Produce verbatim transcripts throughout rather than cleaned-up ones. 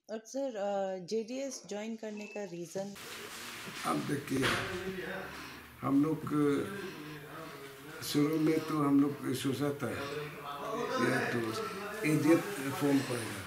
और sir JDS join करने का रीज़न? अब देखिए, हम लोग शुरू में तो हम लोग सोचा था या तो एजेंट फॉर्म करेगा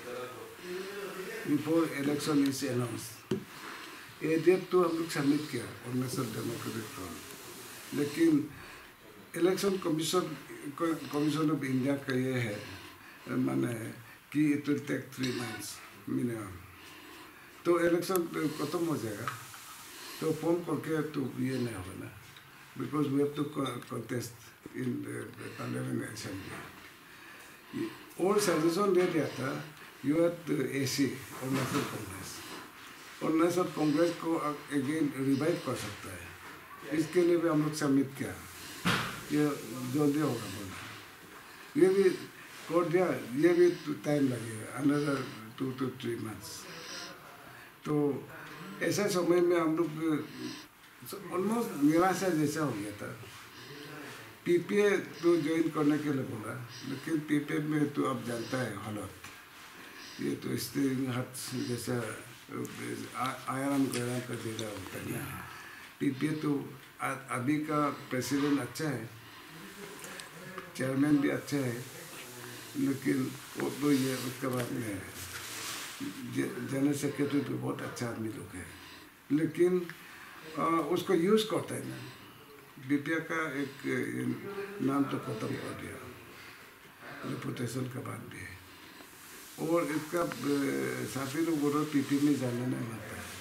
before election is announce. Agent तो हम लोग सबमिट किया और नेशनल डेमोक्रेटिक फ्रंट, लेकिन election commission commission of India का ये है माने कि it will take three months minimum, तो इलेक्शन खत्म हो जाएगा तो फॉर्म करके तो ये नहीं होगा ना, because we have to contest in parliament assembly. और सजेशन दे दिया था यू हैव ए सी और नेशनल कांग्रेस, और नेशनल कांग्रेस को अगेन रिवाइव कर सकता है, इसके लिए भी हम लोग सबमिट किया, ये जल्दी होगा बोला। ये भी कर दिया, ये भी टाइम लगेगा, another two two three months. तो ऐसा समय में हम लोग ऑलमोस्ट निराशा जैसा हो गया था। पीपीए तो ज्वाइन करने के लिए बोला, लेकिन पीपीए में तो अब जानता है हालत, ये तो स्टीयरिंग हाथ जैसा आयरन गैरन का जगह होता है ना। पीपीए तो अभी का प्रेसिडेंट अच्छा है, चेयरमैन भी अच्छा है, लेकिन वो तो ये उसके बाद में जनरल सेक्रेटरी तो बहुत अच्छा आदमी लोग है, लेकिन आ, उसको यूज़ करता है ना। बीपीए का एक नाम तो खत्म कर दिया, रेपुटेशन का बात भी है, और इसका साथी लोग बोलो पीपी में जाना नहीं लगता है,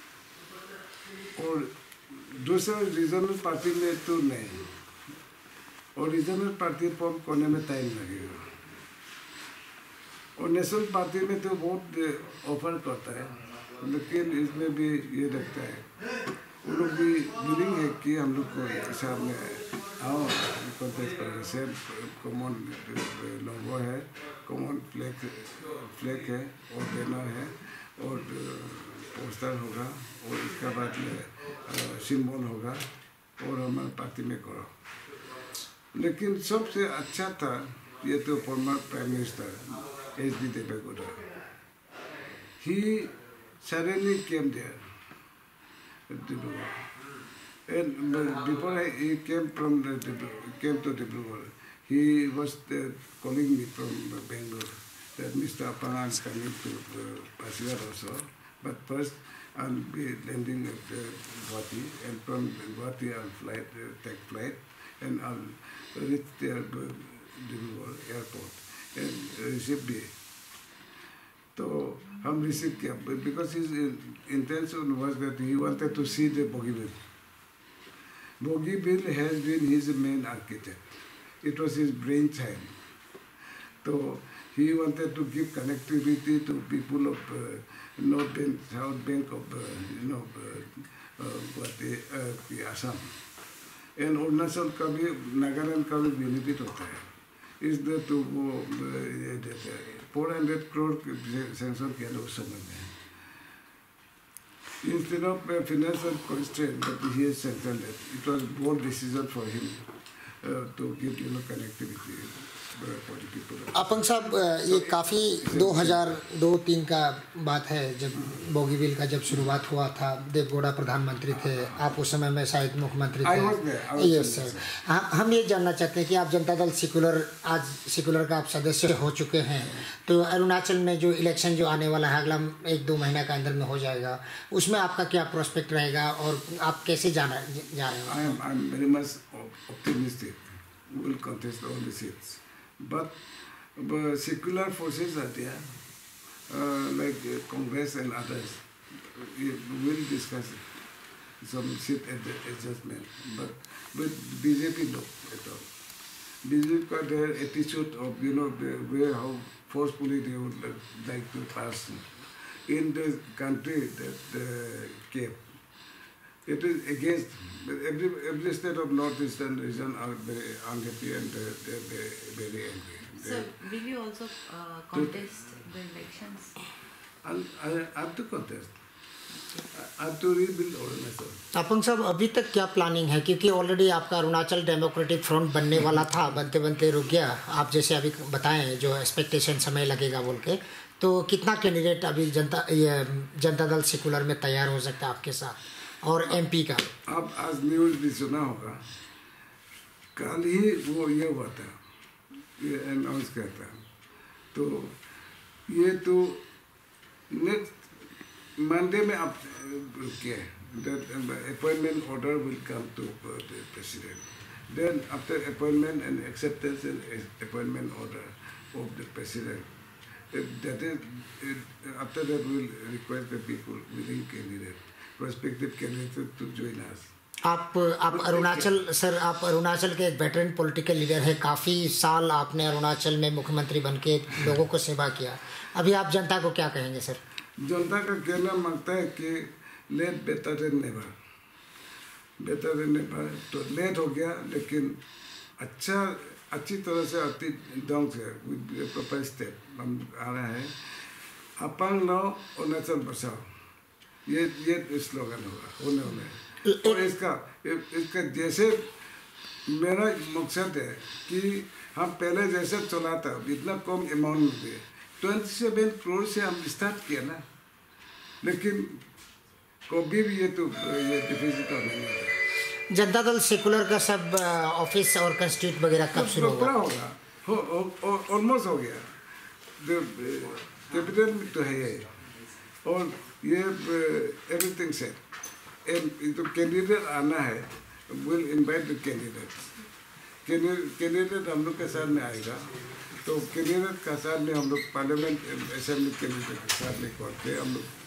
और दूसरा रीजनल पार्टी में तो नहीं, और रीजनल पार्टी फॉर्म करने में टाइम लगेगा, और नेशनल पार्टी में तो बहुत ऑफर करता है, लेकिन इसमें भी ये लगता है वो लोग भी विलिंग है कि हम लोग को सामने आओ कॉन्टेस्ट करेंगे। सेम कॉमन लोगो है, कॉमन फ्लैग फ्लैग है और बैनर है और पोस्टर होगा, और इसके बाद में सिंबल होगा, और हमारे पार्टी में करो। लेकिन सबसे अच्छा था ये तो former prime minister H D Deve Gowda, he suddenly came there. And before I, he came from the came to Dibrugarh, he was uh, calling me from Bangalore that Mister Apana is coming to uh, Pasighat also, but first I'll be landing at uh, Guwahati, and from Guwahati I'll flight, uh, take flight, and I'll reach there uh, Dibrugarh airport and receive me. तो हम receive किया, because his intention was that he wanted to see the Bogibeel. Bogibeel has been his main architect, it was his brain child. तो he wanted to give connectivity to people of north and south bank of you know Guwahati Assam, and Arunachal का भी, नागालैंड का भी benefit होता है, इसलिए तो वो ये देते हैं. फोर हंड्रेड करोड़ सेंक्शन किया था उस समय में. Instead of a financial constraint that he has sanctioned it, it was bold decision for him uh, to give you know connectivity for the people. अपंग साहब, ये काफ़ी दो हज़ार दो तीन का बात है जब बोगीबिल का जब शुरुआत हुआ था. देवेगौड़ा प्रधानमंत्री थे, आप उस समय में शायद मुख्यमंत्री थे. यस सर, हम ये जानना चाहते हैं कि आप जनता दल सेकुलर, आज सेकुलर का आप सदस्य हो चुके हैं, तो अरुणाचल में जो इलेक्शन जो आने वाला है अगला एक दो महीना के अंदर में हो जाएगा, उसमें आपका क्या प्रोस्पेक्ट रहेगा और आप कैसे जाना जा रहे हो? I am I am very much optimistic. We will contest all the seats. But, but secular forces are there, uh, like uh, Congress and others. We will discuss some seat adjustment. But with B J P, no, at all. B J P got their attitude of, you know, the way how forcefully they would like to pass in the country that uh, came. It is against, every, every state of northeastern region are very unhappy and they are very, very angry. So, will you also uh, contest the elections? I'll, I have to contest. I have to rebuild Arunachal. अपंग साहब, अभी तक क्या planning है, क्योंकि already आपका Arunachal democratic front बनने वाला था, बनते बनते रुक गया. आप जैसे अभी बताएं जो एक्सपेक्टेशन समय लगेगा बोल के, तो कितना कैंडिडेट अभी जनता ये जनता दल सेकुलर में तैयार हो सकता है आपके साथ, और एमपी का? आप आज न्यूज़ भी सुना होगा, कल ही वो ये हुआ था, ये अनाउंस किया था, तो ये तो नेक्स्ट मंडे में आप रुकिए, appointment order will come to the president, then after appointment and acceptance and appointment order of the president, that is, after that we will request the people willing candidate, prospective candidates to join us. आप आप Arunachal sir, आप अरुणाचल के एक veteran political leader है, काफ़ी साल आपने अरुणाचल में मुख्यमंत्री बनके लोगों को सेवा किया, अभी आप जनता को क्या कहेंगे सर? जनता का कहना मांगता है कि late better than never, better than never, तो लेट हो गया लेकिन अच्छा अच्छी तरह से अति ढंग से विद प्रॉपर स्टेप हम आ रहा है। अपांग लो अरुणाचल बचाओ, ये ये स्लोगन होगा होने होने और इसका इसका जैसे मेरा मकसद है कि हम पहले जैसे चला था इतना कम अमाउंट में ट्वेंटी सेवन करोड़ से हम स्टार्ट किया ना, लेकिन कभी भी ये तो ये डिफिसिट नहीं था। जनता दल सेकुलर का सब ऑफिस और कंस्टिट्यूट वगैरह कब शुरू होगा? होगा, ऑलमोस्ट हो गया, कैपिटल में तो है ये, और ये एवरीथिंग सेट, तो कैंडिडेट आना है, will invite the candidate, candidate हम लोग के साथ में आएगा, तो कैंडिडेट का साथ में हम लोग पार्लियामेंट असेंबली कैंडिडेट के साथ में करके हम लोग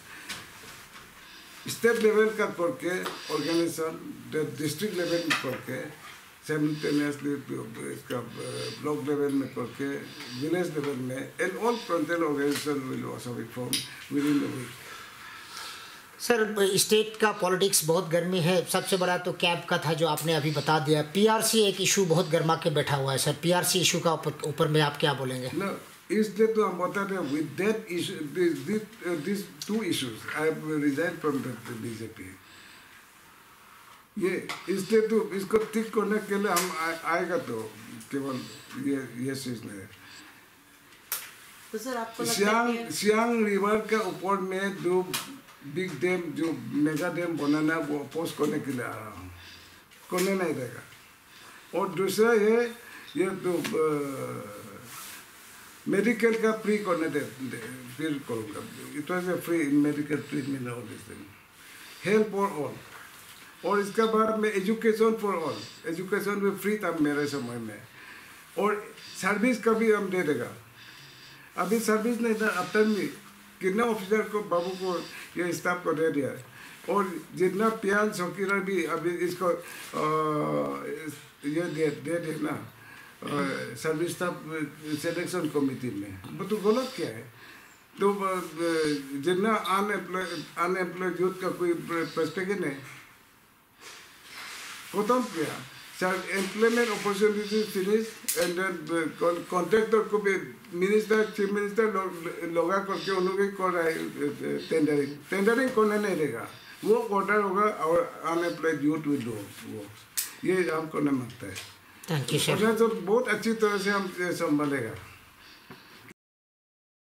स्टेट लेवल का करके ऑर्गेनाइजेशन, डिस्ट्रिक्ट लेवल में करके साइमल्टेनियसली इसका ब्लॉक लेवल में करके विलेज लेवल में, and all frontal organisation will also be form within the week. Sir, state का पॉलिटिक्स बहुत गर्मी है, सबसे बड़ा तो कैब का था जो आपने अभी बता दिया, पीआरसी एक इशू बहुत गर्मा के बैठा हुआ है सर, पीआरसी इशू का ऊपर में आप क्या बोलेंगे? no, इसलिए तो हम बताते हैं with that issue, this two issues I have resign from the BJP, ये इसलिए तो इसको ठीक करने के लिए हम आ, आएगा तो केवल ये ये चीज नहीं है। तो सर आपको सियांग सियांग रिवर के ऊपर में जो बिग डैम, जो मेगा डैम बनाना, वो अपोज करने के लिए आ रहा हूँ, करने नहीं देगा। और दूसरा ये ये तो मेडिकल का फ्री करने दे, दे फिर करूँगा, it was a free medical treatment all this thing, health for all, और इसके बाद में एजुकेशन फॉर ऑल, एजुकेशन भी फ्री था मेरे समय में, और सर्विस का भी हम दे देगा। अभी सर्विस नहीं था, अब तक भी कितना ऑफिसर को, बाबू को, ये स्टाफ को दे दिया, और जितना पियान चौकीदार भी अभी इसको आ, ये दे दे देना सर्विस स्टाफ सिलेक्शन कमेटी में, वो तो गलत क्या है? तो जितना अनएम्प्लॉय अनएम्प्लॉयड यूथ का कोई पर्सपेक्टिव नहीं, खत्म किया sir, employment opportunity finish, and then contractor को भी मिनिस्टर, चीफ मिनिस्टर लगा करके उन लोग कर रहा है टेंडरिंग, टेंडरिंग करने नहीं देगा, वो ऑर्डर होगा और अनएम्प्लॉयड यूथ विल डू वो, ये हम करने मांगता है। Thank you sir. तो बहुत अच्छी तरह से हम संभालेगा।